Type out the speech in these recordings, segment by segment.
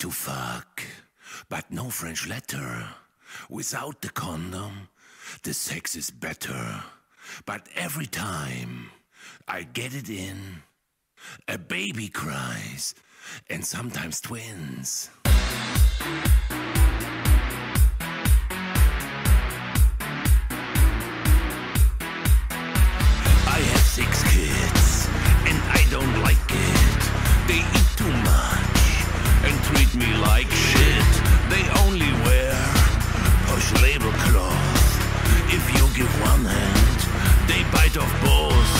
to fuck, but no French letter. Without the condom, the sex is better. But every time I get it in, a baby cries, and sometimes twins. I have 6 kids, and I don't like it. They eat too much and treat me like shit. They only wear posh label cloth. If you give one hand, they bite off both.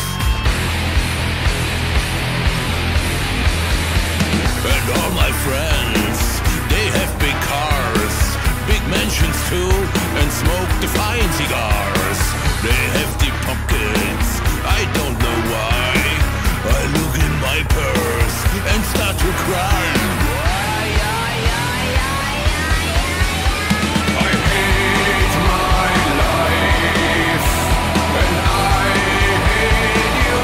And all my friends, they have big cars, big mansions too, and smoke the fine cigars. They have deep pockets, I don't know why. I look in my purse and start to cry. I hate my life, and I hate you.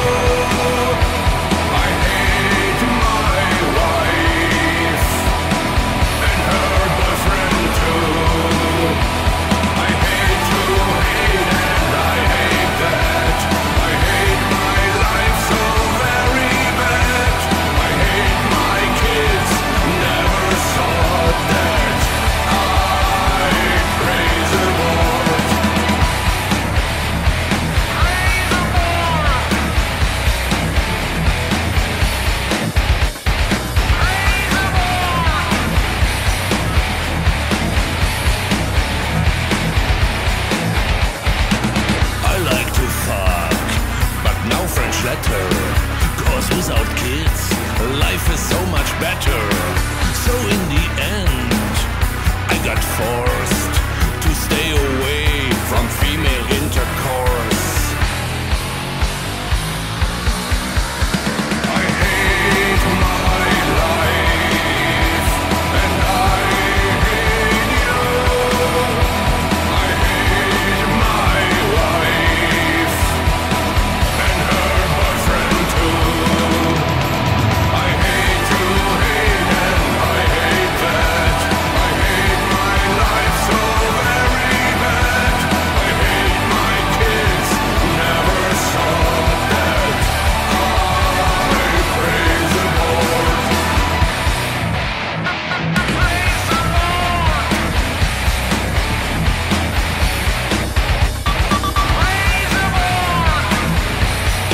I hate my wife, and her boyfriend too. I hate to hate, and I hate that. I hate my life so very bad. I hate my kids, never saw that. I praise the Lord. I like to fuck, but no French letter. 'Cause without kids, life is so much better. So in the end, I got forced to stay away from female intercourse. I hate my life, and I hate you. I hate my wife, and her boyfriend too. I hate to hate, and I hate that. I hate my life so very bad. I hate my kids, never saw that. I praise the Lord. Praise the Lord. Praise the Lord.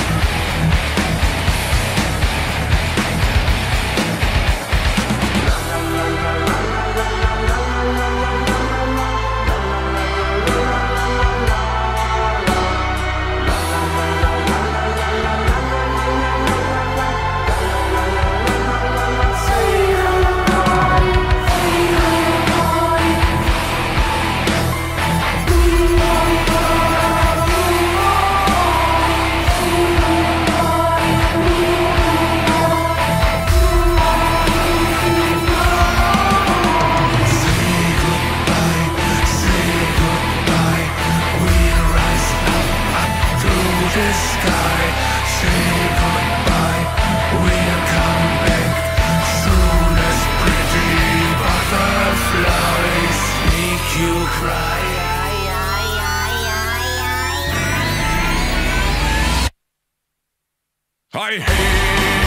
The sky, say goodbye, we'll come back soon as pretty butterflies make you cry. I hate